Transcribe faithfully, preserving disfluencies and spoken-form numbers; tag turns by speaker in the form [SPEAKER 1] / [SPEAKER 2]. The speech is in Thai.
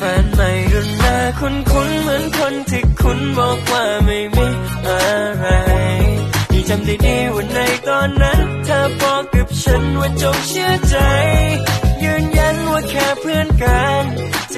[SPEAKER 1] นใหม่รุ่นหน้าคุ้นๆเหมือนคนที่คุณบอกว่าไม่มีอะไรยังจำได้ดีว่าในตอนนั้นเธอบอกกับฉันว่าจงเชื่อใจยืนยันว่าแค่เพื่อนกัน